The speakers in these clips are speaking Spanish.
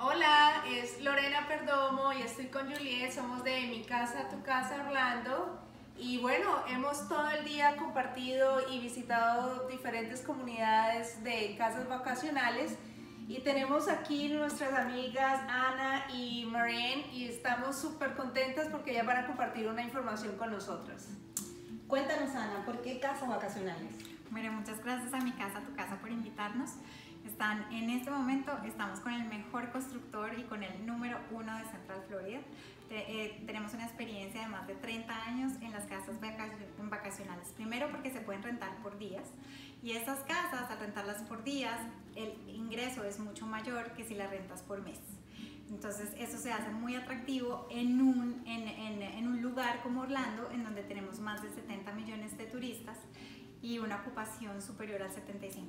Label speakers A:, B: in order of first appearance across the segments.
A: Hola, es Lorena Perdomo y estoy con Juliet, somos de Mi Casa, Tu Casa Orlando. Y bueno, hemos todo el día compartido y visitado diferentes comunidades de casas vacacionales y tenemos aquí nuestras amigas Ana y Marianne y estamos súper contentas porque ellas van a compartir una información con nosotras.
B: Cuéntanos, Ana, ¿por qué casas vacacionales?
C: Bueno, muchas gracias a Mi Casa, Tu Casa por invitarnos. En este momento estamos con el mejor constructor y con el número 1 de Central Florida. Tenemos una experiencia de más de 30 años en las casas vacacionales. Primero porque se pueden rentar por días y esas casas, al rentarlas por días, el ingreso es mucho mayor que si las rentas por mes. Entonces eso se hace muy atractivo en un lugar como Orlando, en donde tenemos más de 70 millones de turistas y una ocupación superior al 75%.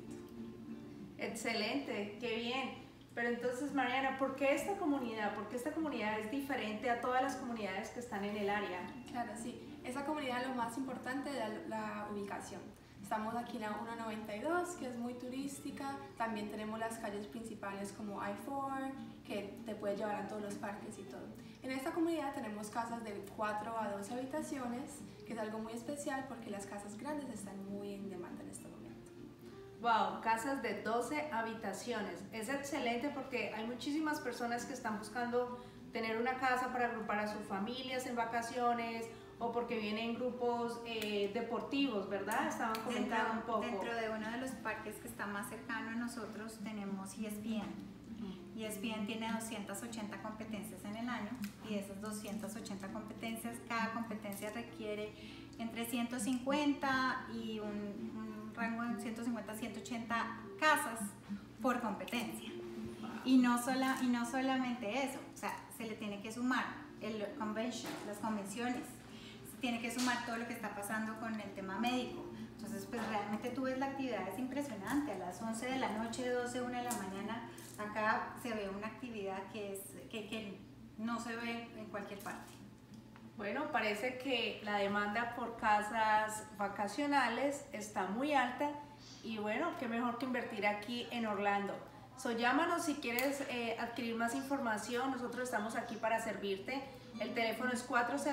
A: Excelente, qué bien. Pero entonces, Mariana, ¿por qué esta comunidad? ¿Por qué esta comunidad es diferente a todas las comunidades que están en el área?
D: Claro, sí. Esa comunidad lo más importante es la ubicación. Estamos aquí en la 192, que es muy turística. También tenemos las calles principales como I-4, que te puede llevar a todos los parques y todo. En esta comunidad tenemos casas de 4 a 12 habitaciones, que es algo muy especial porque las casas grandes están muy en demanda en este momento.
A: Wow, casas de 12 habitaciones. Es excelente porque hay muchísimas personas que están buscando tener una casa para agrupar a sus familias en vacaciones o porque vienen grupos deportivos, ¿verdad? Estaban comentando un poco.
C: Dentro de uno de los parques que está más cercano a nosotros tenemos ESPN. ESPN tiene 280 competencias en el año y de esas 280 competencias, cada competencia requiere entre 150 y un rango de 150 a 180 casas por competencia. Y no solamente eso, o sea, se le tiene que sumar las convenciones, se tiene que sumar todo lo que está pasando con el tema médico. Entonces, pues realmente tú ves la actividad, es impresionante. A las 11 de la noche, 12, 1 de la mañana, acá se ve una actividad que no se ve en cualquier parte.
A: Bueno, parece que la demanda por casas vacacionales está muy alta y bueno, qué mejor que invertir aquí en Orlando. Llámanos si quieres adquirir más información, nosotros estamos aquí para servirte. El teléfono es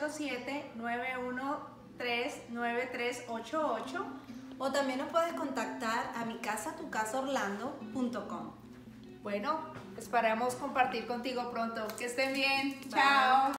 A: 407-913-9388.
B: O también nos puedes contactar a micasatucasaorlando.com.
A: Bueno, esperamos compartir contigo pronto. Que estén bien.
B: Bye.
A: Chao.